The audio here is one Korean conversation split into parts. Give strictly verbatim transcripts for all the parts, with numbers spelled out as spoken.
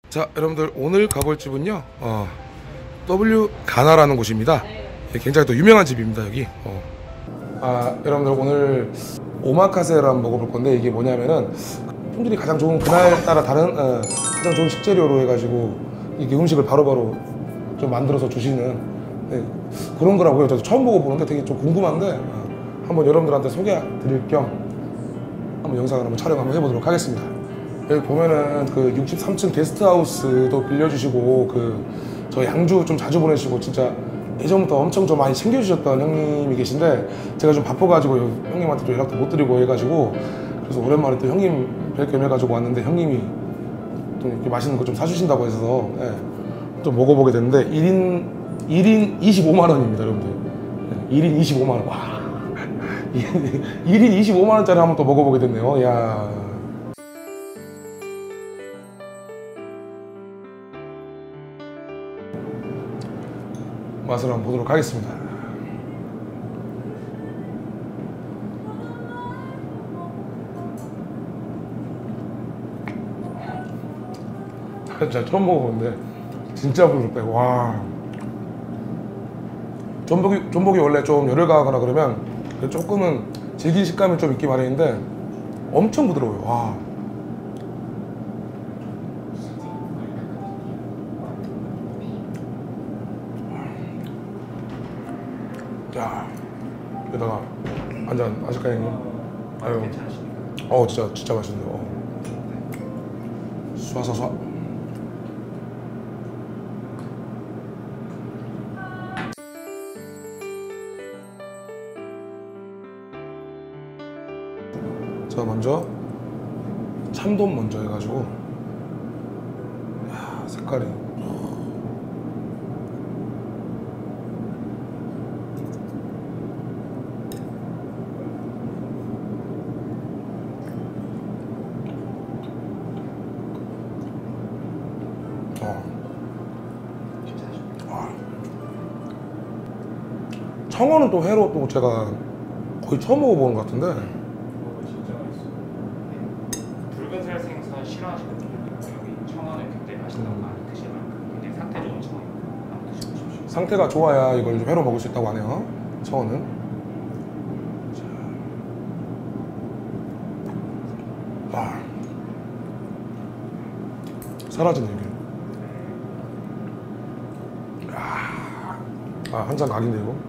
자, 여러분들 오늘 가볼 집은요 어, W 가나라는 곳입니다. 예, 굉장히 또 유명한 집입니다 여기. 어. 아, 여러분들 오늘 오마카세를 한번 먹어볼 건데, 이게 뭐냐면은 품질이 가장 좋은 그날따라 다른 어, 가장 좋은 식재료로 해가지고 이게 음식을 바로바로 좀 만들어서 주시는 네, 그런 거라고요. 저도 처음 먹어보는데 되게 좀 궁금한데 어, 한번 여러분들한테 소개드릴 겸 한번 영상을 한번 촬영 한번 해보도록 하겠습니다. 여기 보면은 그 육십삼 층 게스트하우스도 빌려주시고 그 저 양주 좀 자주 보내시고 진짜 예전부터 엄청 좀 많이 챙겨주셨던 형님이 계신데, 제가 좀 바빠가지고 형님한테 좀 연락도 못 드리고 해가지고, 그래서 오랜만에 또 형님 뵐 겸 해가지고 왔는데 형님이 좀 이렇게 맛있는 거 좀 사주신다고 해서 예, 좀 먹어보게 됐는데 일 인 일 인 이십오만 원입니다 여러분들. 예, 일 인 이십오만 원. 와. 일 인 이십오만 원짜리 한번 또 먹어보게 됐네요. 야. 맛을 한번 보도록 하겠습니다. 진짜 처음 먹어보는데 진짜 부드럽다. 와. 전복이, 전복이 원래 좀 열을 가하거나 그러면 조금은 질긴 식감이 좀 있기 마련인데 엄청 부드러워요. 와. 자, 여기다가 한잔 하실까요, 형님? 아유, 어, 진짜 진짜 맛있네요. 어. 쏴쏴쏴. 자, 먼저 참돔 먼저 해가지고, 야, 색깔이. 청어는 또 회로 또 제가 거의 처음 먹어보는 것 같은데. 이거 진짜 맛있어요. 붉은살 생선 싫어하시는 분들 여기 청어는 굉장히 맛있다고 음. 많이 드시면 굉장히 상태 좋은 청어 한번 드셔보십시오. 상태가 좋아야 이걸 회로 먹을 수 있다고 하네요, 청어는. 자. 아. 사라지네 이게. 아, 아, 한 잔 각인데 이거.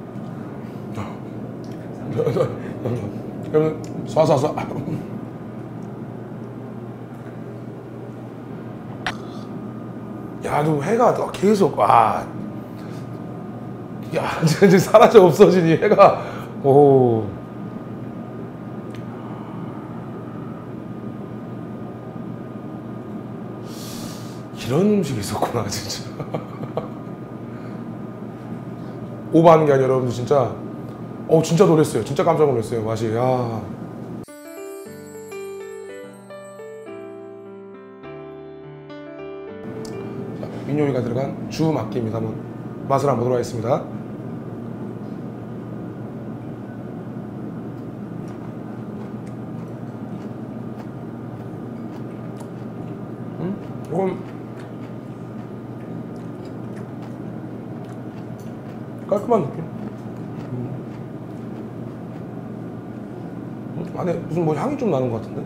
그러면 쏴쏴쏴. 야, 너 해가 계속 와. 야, 이제 사라져 없어지니 해가. 오. 이런 음식이 있었구나 진짜. 오버하는 게 아니라 여러분들 진짜. 어, 진짜 놀랐어요. 진짜 깜짝 놀랐어요. 맛이. 야. 자, 민요리가 들어간 주 막기입니다. 한번 맛을 한번 보도록 하겠습니다. 음? 이건 깔끔한 느낌. 안에 무슨 뭐 향이 좀 나는 것 같은데?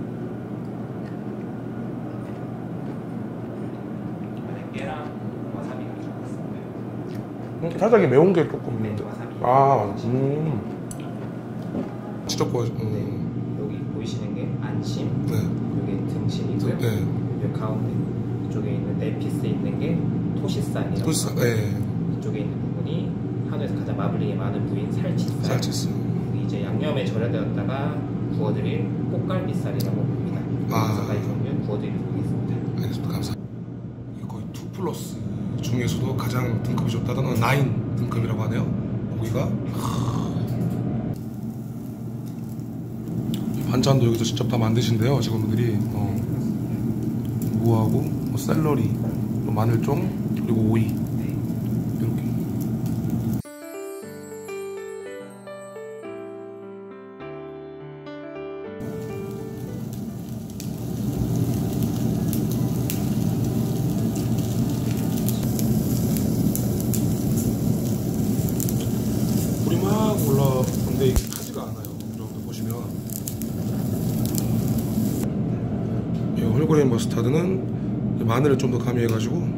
안에 깨랑 와사비가 들어갔습니다. 음, 살짝 매운 게 조금 네, 있는데. 와사비. 아, 음. 직접 구워. 음. 네, 여기 보이시는 게 안심, 네. 여기 등심이고요. 네. 여기 가운데 이쪽에 있는 네 피스 있는 게 토시살이라고. 토시살. 네. 이쪽에 있는 부분이 한우에서 가장 마블링이 많은 부위인 살치살. 살치살. 이제 양념에 절여되었다가 구워드릴 꽃갈비살이라고 합니다. 아. 다섯 가지 종류 구워드리도록 하겠습니다. 알겠습니다. 감사합니다. 이게 거의 투 플러스 중에서도 가장 등급이 좋다던 나인 등급이라고 하네요. 고기가. 반찬도 여기서 직접 다 만드신대요. 직원분들이. 어. 무하고 뭐 샐러리, 또 마늘종, 그리고 오이. 이렇게. 홀그레인 머스타드는 마늘을 좀 더 가미해가지고.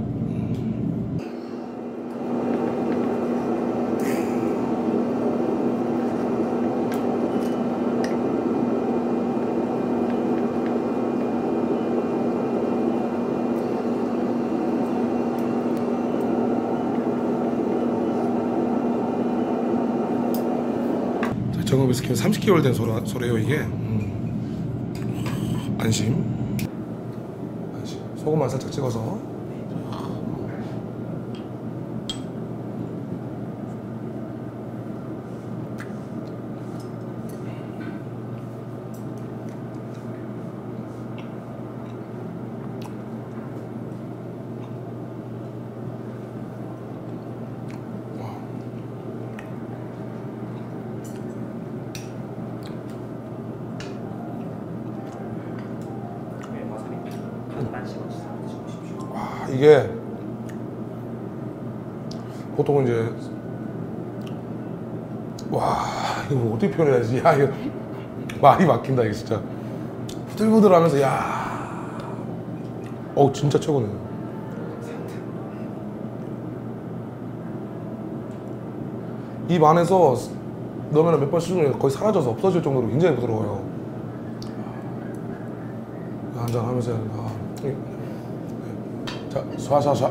정읍 위스키는 삼십 개월 된 소라, 소래요 이게. 음. 안심. 안심. 소금만 살짝 찍어서. 와, 이게 보통은 이제 와 이거 어떻게 표현해야지? 야 이거 말이 막힌다 이게 진짜 부들부들하면서 야, 어우 진짜 최고네. 입 안에서 넣으면 몇 번 씹으면 거의 사라져서 없어질 정도로 굉장히 부드러워요. 한잔 하면서 해야 된다. 자, 쏴쏴쏴.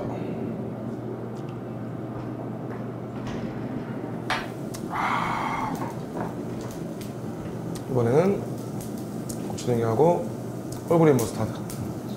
아. 이번에는 고추냉이하고 홀그레인 머스타드.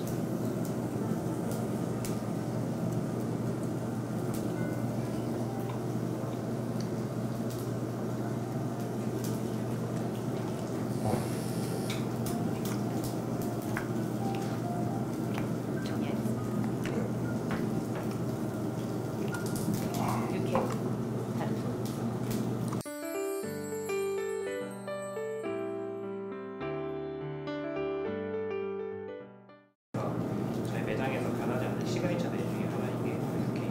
저희 매장에서 변하지 않는 시그니처 메뉴 중에 하나 이게 이렇게.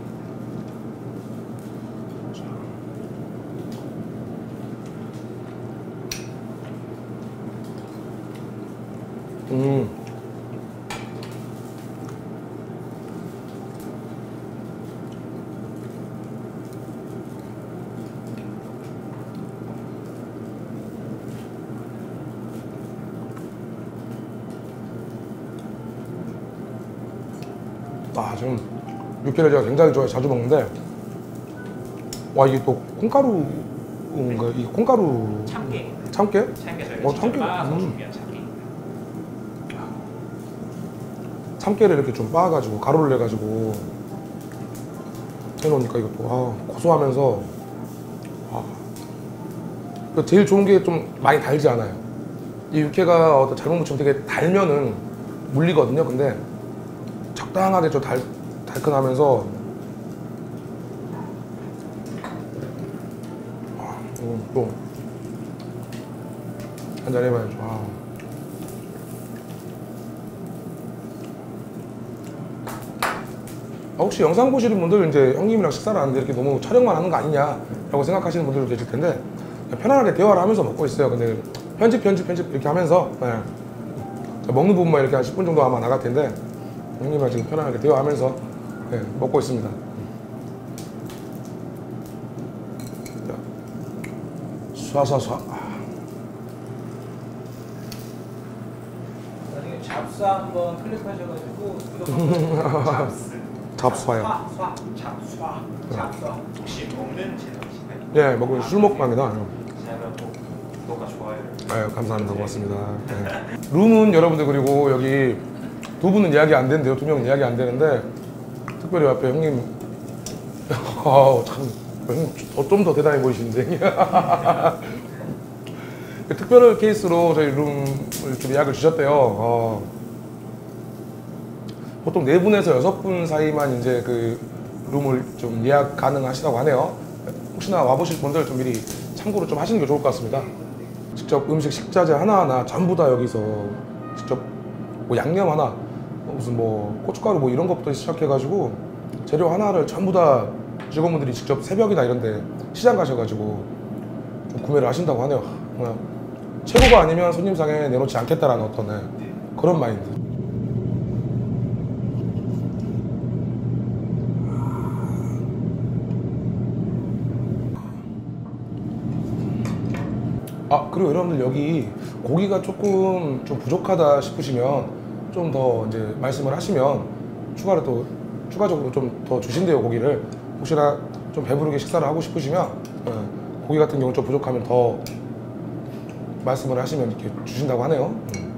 음. 아, 지금 육회를 제가 굉장히 좋아해 자주 먹는데, 와 이게 또 콩가루인가? 이 콩가루 참깨. 참깨? 참깨 저희가 어, 직접 참깨. 빻아서 음. 준비한 참깨입니다. 참깨를 이렇게 좀 빻아가지고 가루를 내가지고 해놓으니까 이것도 아, 고소하면서 아. 제일 좋은 게 좀 많이 달지 않아요. 이 육회가 어떤 잘못 무치면 되게 달면은 물리거든요. 근데 적당하게 좀 달, 달큰하면서 아, 음, 또 한잔 해봐야죠. 아. 아, 혹시 영상 보시는 분들 이제 형님이랑 식사를 하는데 이렇게 너무 촬영만 하는 거 아니냐라고 생각하시는 분들도 계실 텐데 편안하게 대화를 하면서 먹고 있어요. 근데 편집 편집 편집 이렇게 하면서 네. 먹는 부분만 이렇게 한 십 분 정도 아마 나갈 텐데 형님이랑 지금 편안하게 대화하면서 네, 먹고 있습니다. 쏴쏴쏴. 나중에 잡수 한번 클릭하셔가지고 이거 잡수 잡쏴요. 쏴, 쏴, 잡수, 잡수. 혹시 먹는 채널이신가요? 네, 먹으면 술 먹방이다. 제가 꼭 구독과 좋아요를. 아유, 감사합니다. 고맙습니다. 네. 룸은 여러분들 그리고 여기 두 분은 예약이 안 되는데요. 두 명은 예약이 안 되는데 특별히 앞에 형님 아, 참 좀 더 대단해 보이시는데 특별 케이스로 저희 룸을 좀 예약을 주셨대요. 어. 보통 네 분에서 여섯 분 사이만 이제 그 룸을 좀 예약 가능하시다고 하네요. 혹시나 와보실 분들 좀 미리 참고로 좀 하시는 게 좋을 것 같습니다. 직접 음식 식자재 하나하나 전부 다 여기서 직접 뭐 양념 하나 무슨 뭐 고춧가루 뭐 이런 것부터 시작해가지고 재료 하나를 전부 다 직원분들이 직접 새벽이나 이런 데 시장 가셔가지고 좀 구매를 하신다고 하네요. 그냥 최고가 아니면 손님상에 내놓지 않겠다라는 어떤 네, 그런 마인드. 아 그리고 여러분들 여기 고기가 조금 좀 부족하다 싶으시면 좀 더 이제 말씀을 하시면 추가로 또 추가적으로 좀 더 주신대요. 고기를 혹시나 좀 배부르게 식사를 하고 싶으시면 예, 고기 같은 경우 좀 부족하면 더 말씀을 하시면 이렇게 주신다고 하네요. 음.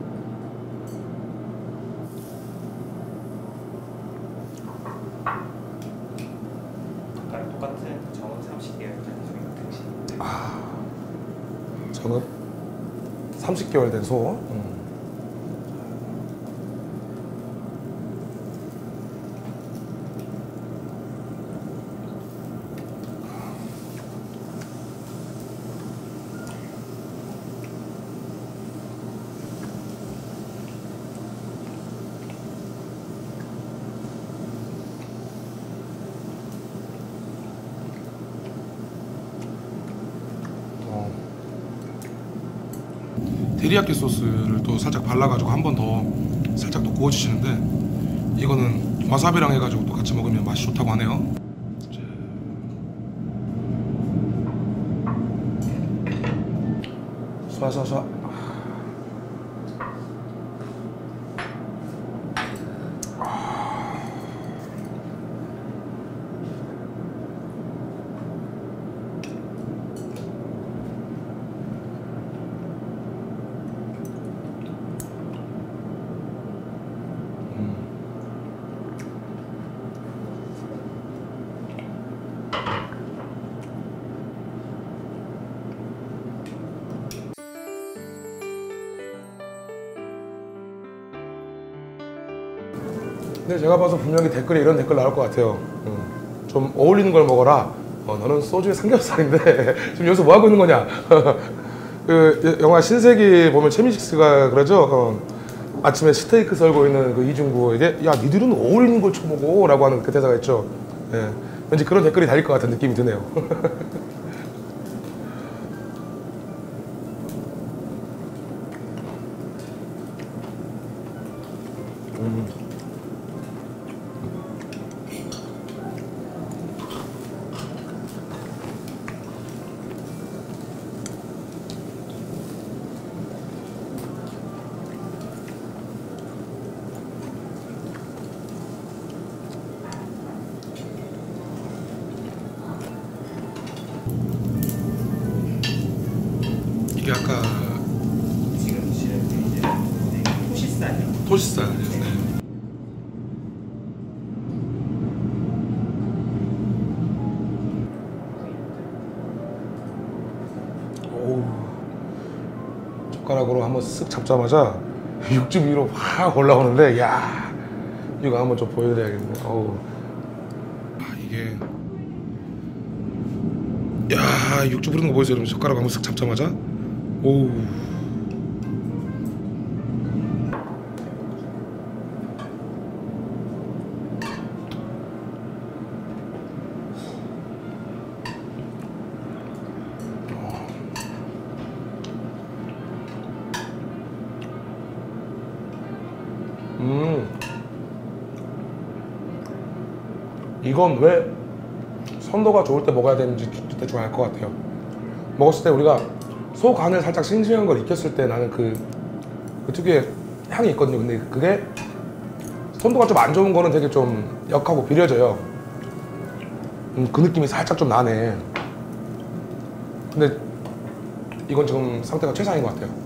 아까 똑같은 정원 삼십 개월 된 소리 등심. 아, 저는 삼십 개월 된 소. 음. 데리야끼 소스를 또 살짝 발라가지고 한 번 더 살짝 더 구워주시는데 이거는 와사비랑 해가지고 또 같이 먹으면 맛이 좋다고 하네요. 쏴쏴쏴. 근데 제가 봐서 분명히 댓글에 이런 댓글 나올 것 같아요. 음, 좀 어울리는 걸 먹어라. 어, 너는 소주에 삼겹살인데 지금 여기서 뭐 하고 있는 거냐? 그 영화 신세기 보면 최민식스가 그러죠. 어, 아침에 스테이크 썰고 있는 그 이중구에게 야 니들은 어울리는 걸 쳐먹어라고 하는 그 대사가 있죠. 예, 왠지 그런 댓글이 달릴 것 같은 느낌이 드네요. 음. 이게 아까 지금 드시는 게 이제 토시살이요. 토시살. 네. 오우. 젓가락으로 한번 쓱 잡자마자 육즙 위로 확 올라오는데 야 이거 한번 좀 보여드려야겠네. 어우. 아 이게 야 육즙 흐르는 거 보이세요? 여러분 젓가락 한번 쓱 잡자마자 오우. 음 이건 왜 선도가 좋을 때 먹어야 되는지 대충 알 것 같아요. 먹었을 때 우리가 소 간을 살짝 싱싱한 걸 익혔을 때 나는 그, 그 특유의 향이 있거든요. 근데 그게 선도가 좀 안 좋은 거는 되게 좀 역하고 비려져요. 음, 그 느낌이 살짝 좀 나네. 근데 이건 지금 상태가 최상인 것 같아요.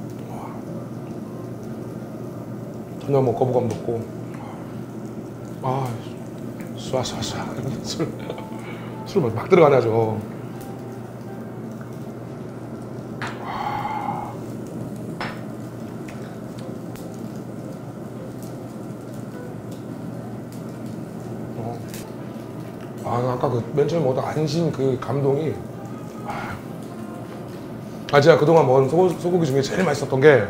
전혀 뭐 거부감도 없고. 아, 쏴쏴쏴. 술, 술 막 들어가네 아주. 아, 아까 그 맨 처음에 먹었던 안심 그 감동이. 아, 제가 그동안 먹은 소, 소고기 중에 제일 맛있었던 게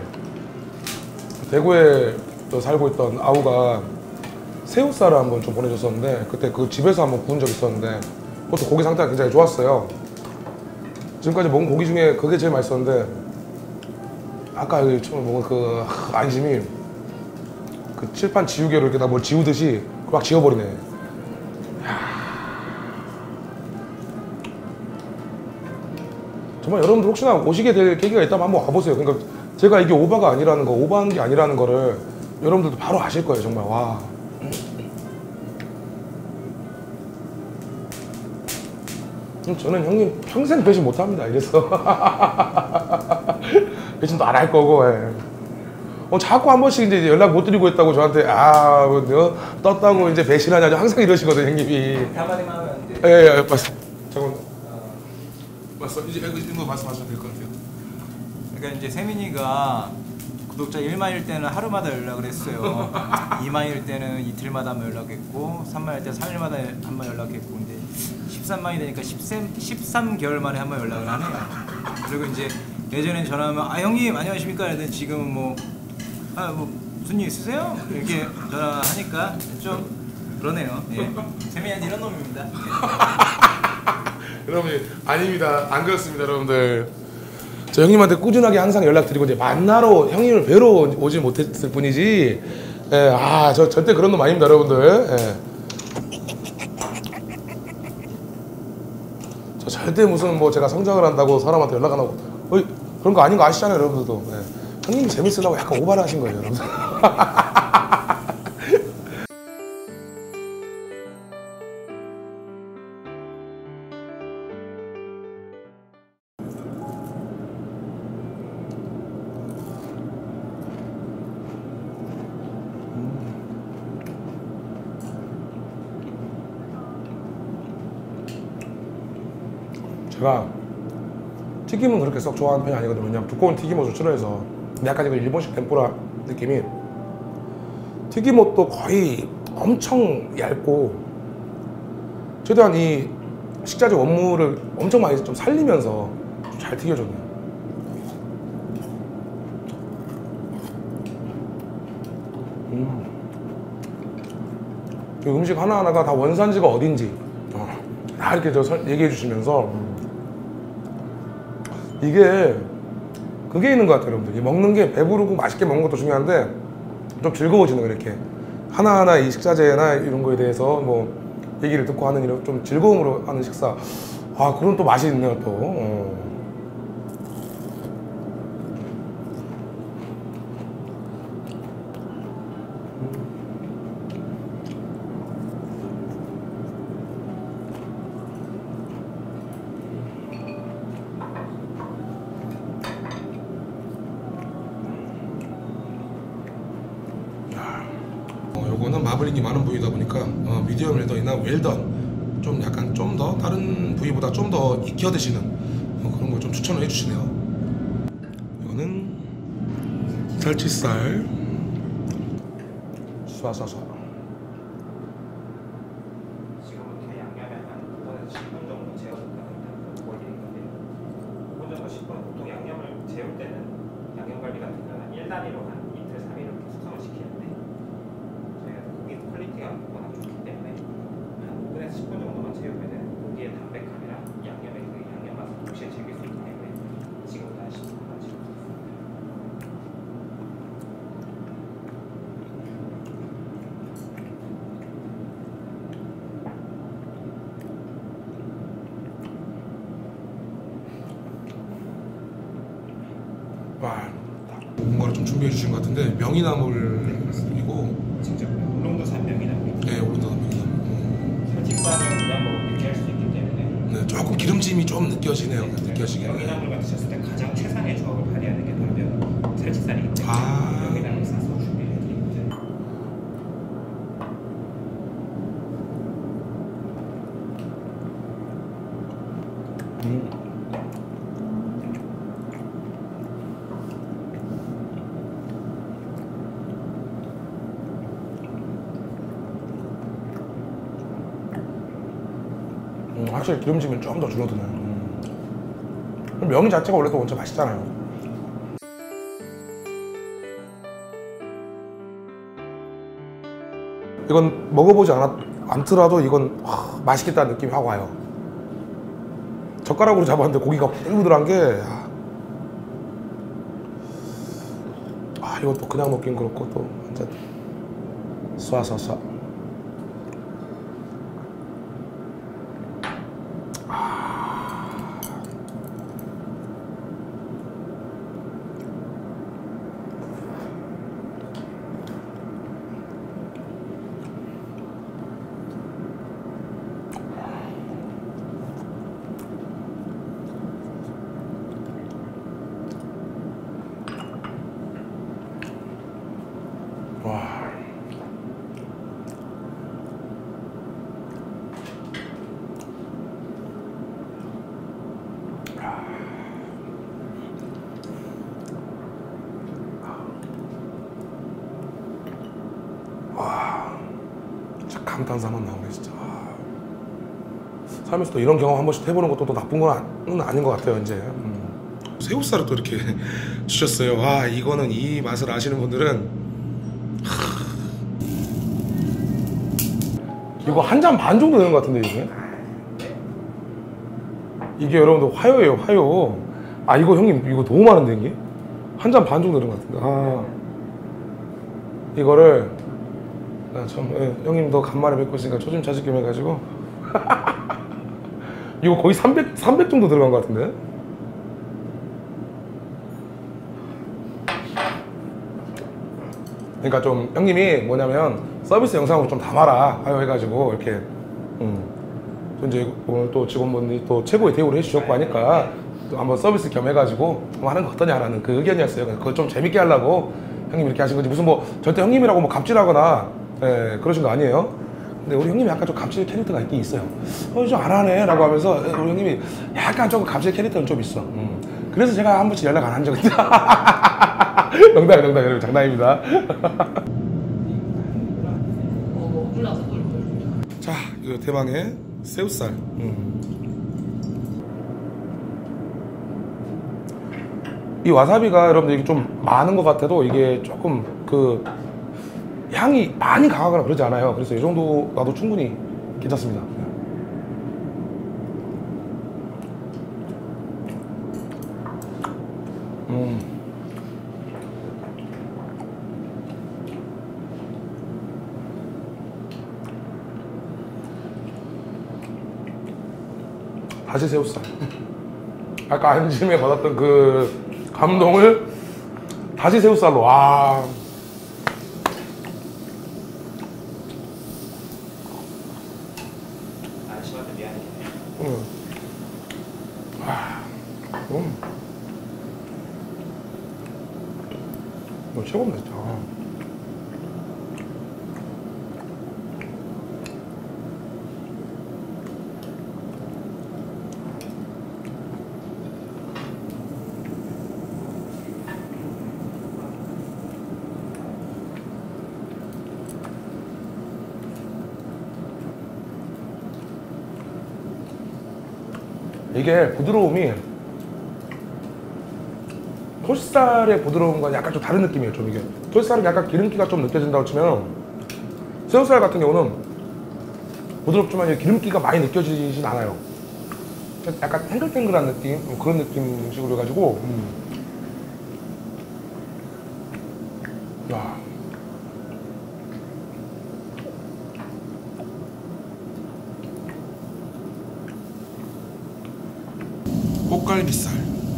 대구에 또 살고 있던 아우가 새우살을 한번 좀 보내줬었는데 그때 그 집에서 한번 구운 적이 있었는데 그것도 고기 상태가 굉장히 좋았어요. 지금까지 먹은 고기 중에 그게 제일 맛있었는데 아까 여기 처음에 먹은 그 안심이 그 칠판 지우개로 이렇게 다 뭘 지우듯이 막 지워버리네. 정말 여러분들 혹시나 오시게 될 계기가 있다면 한번 와보세요. 그러니까 제가 이게 오바가 아니라는 거, 오바한 게 아니라는 거를 여러분들도 바로 아실 거예요. 정말 와. 저는 형님 평생 배신 못합니다. 이래서 배신도 안 할 거고. 예. 어, 자꾸 한 번씩 이제 연락 못 드리고 있다고 저한테 아 뭐, 어, 떴다고 이제 배신하냐 항상 이러시거든요, 형님이. 한마디만 하면 이제. 예, 예, 예, 맞습니다. 잠깐만. 어, 맞어. 이제 이거 말씀하셔도 될 것 같아요. 그러니까 이제 세민이가 구독자 일만일 때는 하루마다 연락을 했어요. 이만일 때는 이틀마다 한 번 연락했고, 삼만일 때는 삼 일마다 한 번 연락했고, 근데 십삼만이 되니까 십삼 개월 만에 한 번 연락을 하네요. 그리고 이제 예전엔 전화하면 아 형님 안녕하십니까 이랬는데 지금은 뭐 아 뭐 무슨 일 있으세요? 이렇게 전화하니까 좀 그러네요. 예. 세민이한테 이런 놈입니다. 예. 여러분 아닙니다. 안 그렇습니다, 여러분들. 저 형님한테 꾸준하게 항상 연락드리고 이제 만나러 형님을 뵈러 오지 못했을 뿐이지. 예, 아, 저 절대 그런 놈 아닙니다, 여러분들. 예. 저 절대 무슨 뭐 제가 성장을 한다고 사람한테 연락 안 하고 어이, 그런 거 아닌 거 아시잖아요, 여러분들도. 예. 형님이 재밌으려고 약간 오바를 하신 거예요, 여러분들. 제가 튀김은 그렇게 썩 좋아하는 편이 아니거든요. 왜냐면 두꺼운 튀김옷을 싫어해서. 근데 약간 이거 일본식 템뿌라 느낌이 튀김옷도 거의 엄청 얇고 최대한 이 식자재 원물을 엄청 많이 좀 살리면서 좀 잘 튀겨줬네요. 음. 그 음식 하나하나가 다 원산지가 어딘지 어, 다 이렇게 저 얘기해 주시면서 이게 그게 있는 것 같아요, 여러분들. 먹는 게 배부르고 맛있게 먹는 것도 중요한데 좀 즐거워지는 거 이렇게 하나하나 이 식자재나 이런 거에 대해서 뭐 얘기를 듣고 하는 이런 좀 즐거움으로 하는 식사. 아, 그런 또 맛이 있네요, 또. 어. 어, 요거는 마블링이 많은 부위다 보니까 어, 미디엄 웰던이나 웰던 좀 약간 좀 더 다른 부위보다 좀 더 익혀 드시는 어, 그런 걸 좀 추천을 해주시네요. 이거는 살치살 쏴쏴쏴. 지금부터 양념에 한 오 분에서 십 분 정도 재워줬다는 보여드릴 건데 오 분 정도 십 분 보통 양념을 재울 때는 양념갈비 같은 경우는 일 단위로 한 이틀, 삼 일 이렇게 숙성을 시키는데 저희가 고기 퀄리티가 워낙 좋기 때문에 한 오 분에서 십 분 정도만 재우면 고기의 담백함이랑 양념의 그 양념 맛을 동시에 즐길 수 있기 때문에 지금부터 한 십 분만 재워주겠습니다. 와, 뭔가를 좀 준비해 주신 것 같은데 명이나물이고 직접 울릉도산 명이나물. 네, 오른도산 명이나물. 살치살은 그냥 먹으면 느끼할 수 있기 때문에 네, 조금 기름짐이 좀 느껴지네요. 느껴지게. 명이나물과 드셨을 때 가장 최상의 조합을 발휘하는 게 바로 살치살이기 때문에 아. 명이나물 싸서 준비를 해드립니다. 음. 음, 확실히 기름짐이 좀 더 줄어드네요. 음. 면 자체가 원래 또 원체 맛있잖아요. 이건 먹어보지 않았, 않더라도 이건 하, 맛있겠다는 느낌이 확 와요. 젓가락으로 잡았는데 고기가 부들부들한 게 아, 아 이건 또 그냥 먹긴 그렇고 또 완전 쏴쏴쏴. 감탄사만 나오네 진짜. 아, 살면서 또 이런 경험 한 번씩 해보는 것도 또 나쁜 건 아닌 것 같아요 이제. 음. 새우살을 또 이렇게 주셨어요. 와, 이거는 이 맛을 아시는 분들은 하... 이거 한 잔 반 정도 되는 것 같은데 이게. 이게 여러분들 화요예요, 화요. 아, 이거 형님 이거 너무 많은데 이게 한 잔 반 정도 되는 것 같은데. 아, 이거를 아, 참, 예, 형님도 간만에 뵙고 있으니까 초심 찾을 겸 해가지고 이거 거의 삼백, 삼백 정도 들어간 것 같은데. 그러니까 좀 형님이 뭐냐면 서비스 영상으로 좀 담아라 하여 해가지고 이렇게 음. 또 이제 오늘 또 직원분들이 또 최고의 대우를 해주셨고 하니까 또 한번 서비스 겸 해가지고 한번 하는 거 어떠냐라는 그 의견이었어요. 그걸 좀 재밌게 하려고 형님 이렇게 하신 거지, 무슨 뭐 절대 형님이라고 뭐 갑질하거나 예, 그러신 거 아니에요. 근데 우리 형님이 약간 좀 갑질 캐릭터가 있긴 있어요. 어, 좀 안 하네 라고 하면서 우리 형님이 약간 조금 갑질 캐릭터는 좀 있어. 음. 그래서 제가 한 번씩 연락 안 한 적이 있어. 농담, 농담, 여러분 장난입니다. 자, 이거 대망의 새우살. 음. 이 와사비가 여러분들 이게 좀 많은 것 같아도 이게 조금 그 향이 많이 강하거나 그러지 않아요. 그래서 이 정도 놔도 충분히 괜찮습니다. 음. 다시 새우살. 아까 안심에 받았던 그 감동을 다시 새우살로. 와. 아저씨한테 미안해. 응. 와. 음. 이거 최고입니다 진짜. 이게 부드러움이 토시살의 부드러움과 약간 좀 다른 느낌이에요. 좀 이게 토시살은 약간 기름기가 좀 느껴진다고 치면 새우살 같은 경우는 부드럽지만 기름기가 많이 느껴지진 않아요. 약간 탱글탱글한 느낌, 그런 느낌식으로 해가지고 음. 야. 꽃갈비살.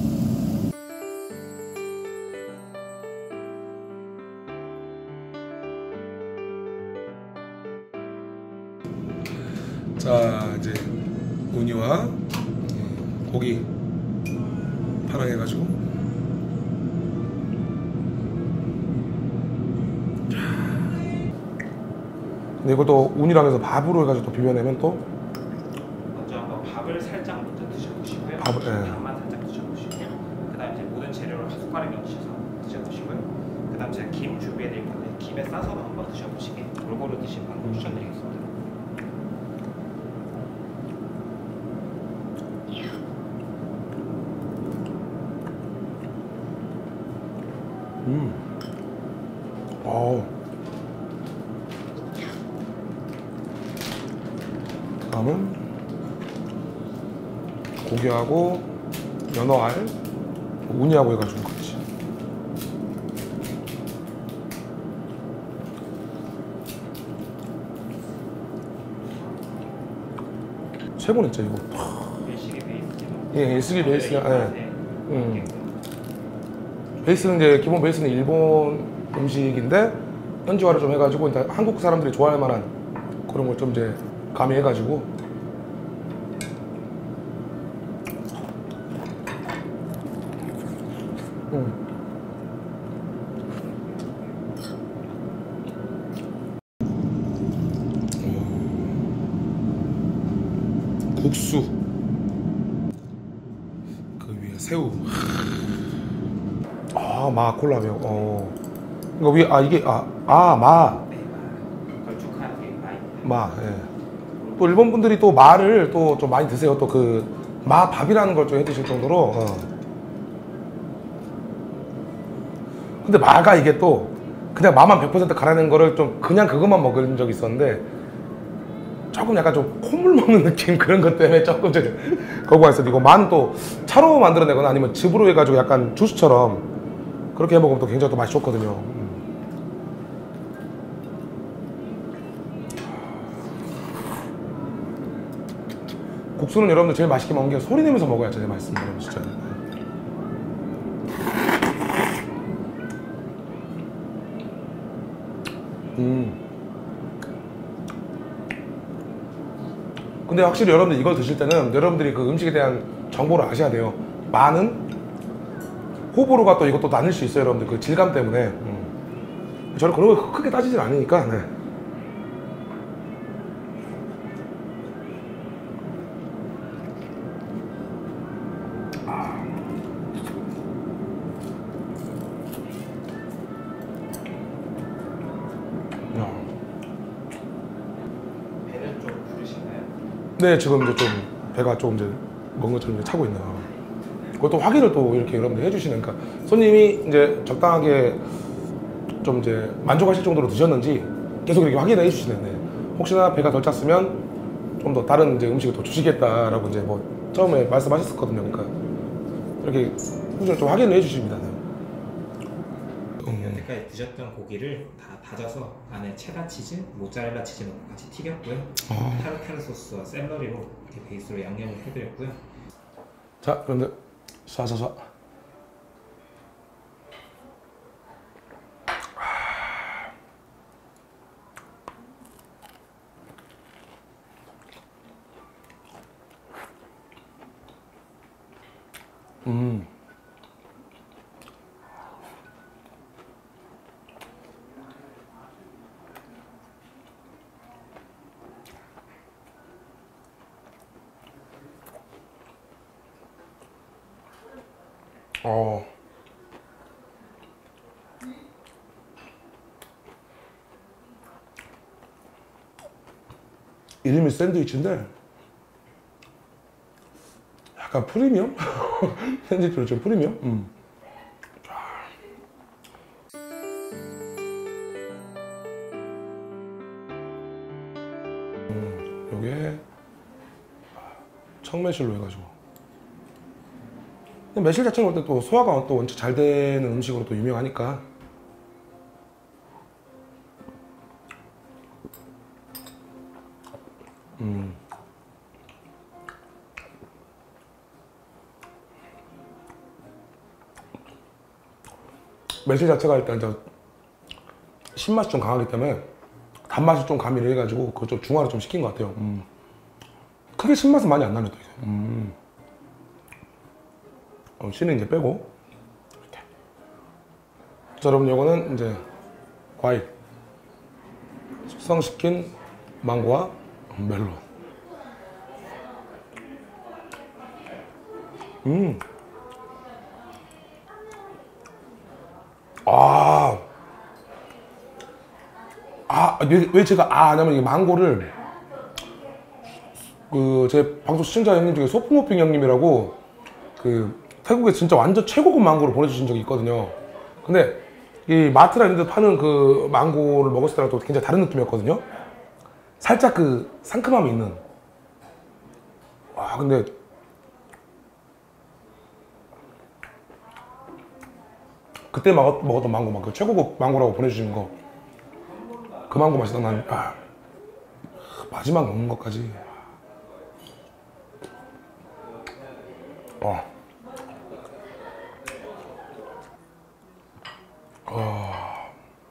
자, 이제 우니와 고기 파랑해가지고 근데 이것도 우니랑 해서 밥으로 해가지고 또 비벼내면 또 먼저 한번 밥을 살짝 먼저 드셔보시고요. 밥을, 예. 밥만 살짝 드셔보시고요. 그 다음에 이제 모든 재료를 한 숟가락 넣으셔서 드셔보시고요. 그 다음 제가 김 준비해드릴 건데 김에 싸서 한번 드셔보시게 골고루 드시는 방법 추천드리겠습니다. 음. 어우. 다음은 고기하고 연어알, 우니하고 해가지고 같이. 최고네 진짜 이거. 일식이 베이스죠. 예, 일식이 베이스야. 예. 네. 음. 베이스는 이제 기본 베이스는 일본 음식인데 현지화를 좀 해가지고 일단 한국 사람들이 좋아할 만한 그런 걸 좀 이제 가미해가지고 음. 국수 그 위에 새우. 아, 마 콜라병. 어. 이거 위에 아 이게 아 아 마. 네, 걸쭉하게 많이 마. 예. 또 일본 분들이 또 마를 또 좀 많이 드세요. 또 그 마밥이라는 걸 좀 해드실 정도로. 어. 근데 마가 이게 또 그냥 마만 백 퍼센트 갈아낸 거를 좀 그냥 그것만 먹은 적이 있었는데 조금 약간 좀 콧물 먹는 느낌 그런 것 때문에 조금 좀 거부했어요. 이거 마는 또 차로 만들어내거나 아니면 즙으로 해가지고 약간 주스처럼 그렇게 해 먹으면 또 굉장히 또 맛이 좋거든요. 국수는 여러분들 제일 맛있게 먹는 게 소리 내면서 먹어야 제일 맛있습니다. 여러분 진짜. 음. 근데 확실히 여러분들 이걸 드실 때는 여러분들이 그 음식에 대한 정보를 아셔야 돼요. 마는 호불호가 또 이것도 나뉠 수 있어요. 여러분들 그 질감 때문에. 음. 저는 그런 걸 크게 따지진 않으니까. 네. 배는 좀 부르신가요? 네, 지금 이제 좀 배가 조금 이제 먹은 것처럼 이제 차고 있네요. 그것도 확인을 또 이렇게 여러분들 해주시는, 그러니까 손님이 이제 적당하게 좀 이제 만족하실 정도로 드셨는지 계속 이렇게 확인을 해주시네. 네. 혹시나 배가 덜 찼으면 좀 더 다른 이제 음식을 더 주시겠다라고 이제 뭐 처음에 말씀하셨었거든요. 그러니까 이렇게 꾸준히 좀 확인을 해주십니다. 네. 여태까지 드셨던 고기를 다 다져서 안에 체다 치즈, 모짜렐라 치즈 넣고 같이 튀겼고요. 어. 타르타르 소스와 샐러리로 이렇게 베이스로 양념을 해드렸고요. 자, 그런데 쏴쏴쏴. 음. 어. 이름이 샌드위치인데 약간 프리미엄? 샌드위치로 좀 프리미엄? 음. 음, 요게 청매실로 해가지고. 근데 매실 자체는 원래 또 소화가 또 원체 잘 되는 음식으로 또 유명하니까. 음. 매실 자체가 일단 저 신맛이 좀 강하기 때문에 단맛을 좀 가미를 해가지고 그걸 좀 중화를 좀 시킨 것 같아요. 음. 크게 신맛은 많이 안 나네 또 이게. 음. 어, 씨는 이제 빼고 이렇게. 자, 여러분 요거는 이제 과일 숙성시킨 망고와 멜론. 음. 아. 아, 왜, 왜 제가 아 하냐면 이 망고를 그 제 방송 시청자 형님 중에 소프모핑 형님이라고 그 태국에 진짜 완전 최고급 망고를 보내주신 적이 있거든요. 근데 이 마트나 이런 데 파는 그 망고를 먹었을 때랑 또 굉장히 다른 느낌이었거든요. 살짝 그 상큼함이 있는. 와, 근데 그때 먹었, 먹었던 망고, 막 그 최고급 망고라고 보내주신 거, 그 망고 맛이 나는. 아, 마지막 먹는 것까지. 와. 어.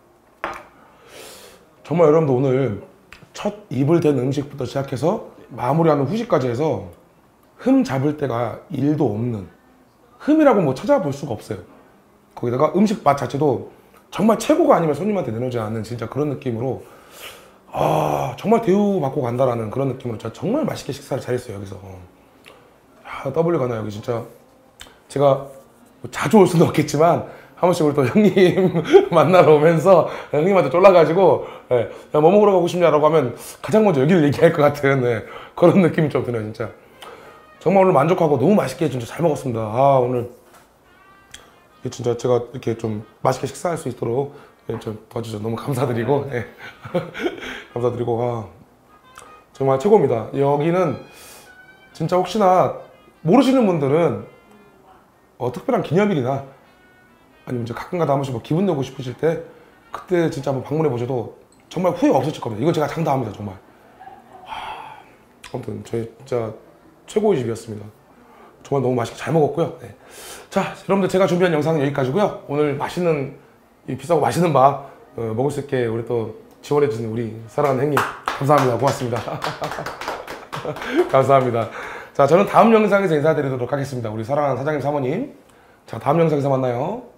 정말 여러분들 오늘 첫 입을 댄 음식부터 시작해서 마무리하는 후식까지 해서 흠 잡을 때가 일도 없는, 흠이라고 뭐 찾아볼 수가 없어요. 거기다가 음식 맛 자체도 정말 최고가 아니면 손님한테 내놓지 않는 진짜 그런 느낌으로, 아 정말 대우받고 간다라는 그런 느낌으로 진짜 정말 맛있게 식사를 잘했어요. 여기서 야, 더블유 가나 여기 진짜 제가 뭐 자주 올 수는 없겠지만 한 번씩 우리 또 형님 만나러 오면서 형님한테 쫄라가지고 예, 야, 뭐 먹으러 가고 싶냐라고 하면 가장 먼저 여기를 얘기할 것 같은 예, 그런 느낌이 좀 드네요 진짜. 정말 오늘 만족하고 너무 맛있게 진짜 잘 먹었습니다. 아 오늘 진짜 제가 이렇게 좀 맛있게 식사할 수 있도록 예, 좀 도와주셔서 너무 감사드리고 예. 감사드리고 아, 정말 최고입니다. 여기는 진짜 혹시나 모르시는 분들은 어, 특별한 기념일이나 아니면 이제 가끔가다 한 번씩 뭐 기분 내고 싶으실 때 그때 진짜 한번 방문해 보셔도 정말 후회 없으실 겁니다. 이건 제가 장담합니다 정말. 하, 아무튼 저희 진짜 최고의 집이었습니다. 정말 너무 맛있게 잘 먹었고요. 네. 자 여러분들 제가 준비한 영상은 여기까지고요. 오늘 맛있는 이 비싸고 맛있는 밥 어, 먹을 수 있게 우리 또 지원해 주신 우리 사랑하는 형님 감사합니다. 고맙습니다. 감사합니다. 자 저는 다음 영상에서 인사드리도록 하겠습니다. 우리 사랑하는 사장님 사모님 자 다음 영상에서 만나요.